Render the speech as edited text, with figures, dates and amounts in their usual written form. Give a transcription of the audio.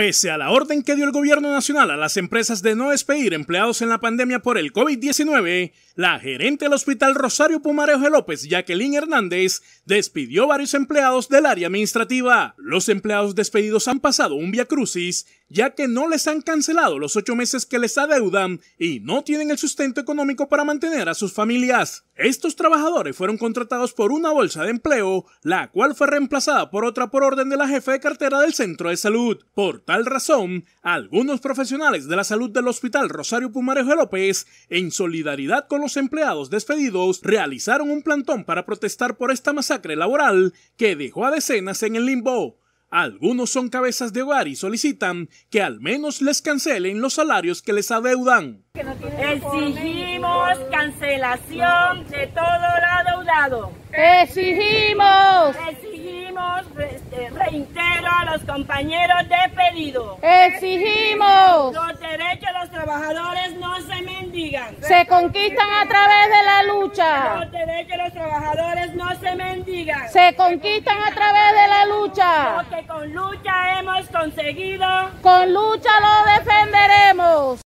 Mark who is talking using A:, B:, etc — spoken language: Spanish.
A: Pese a la orden que dio el gobierno nacional a las empresas de no despedir empleados en la pandemia por el COVID-19, la gerente del Hospital Rosario Pumarejo de López, Jacqueline Hernández, despidió varios empleados del área administrativa. Los empleados despedidos han pasado un viacrucis, ya que no les han cancelado los 8 meses que les adeudan y no tienen el sustento económico para mantener a sus familias. Estos trabajadores fueron contratados por una bolsa de empleo, la cual fue reemplazada por otra por orden de la jefa de cartera del centro de salud. Por tal razón, algunos profesionales de la salud del Hospital Rosario Pumarejo de López, en solidaridad con los empleados despedidos, realizaron un plantón para protestar por esta masacre laboral que dejó a decenas en el limbo. Algunos son cabezas de hogar y solicitan que al menos les cancelen los salarios que les adeudan.
B: Exigimos cancelación de todo lo adeudado.
C: Exigimos
B: reintero a los compañeros despedidos.
C: Exigimos
B: Los derechos de los trabajadores no se mendigan.
C: se conquistan a través de la lucha.
B: Los derechos de los trabajadores no se mendigan.
C: Se conquistan a través de la lucha.
B: Lo que con lucha hemos conseguido.
C: Con lucha lo defenderemos.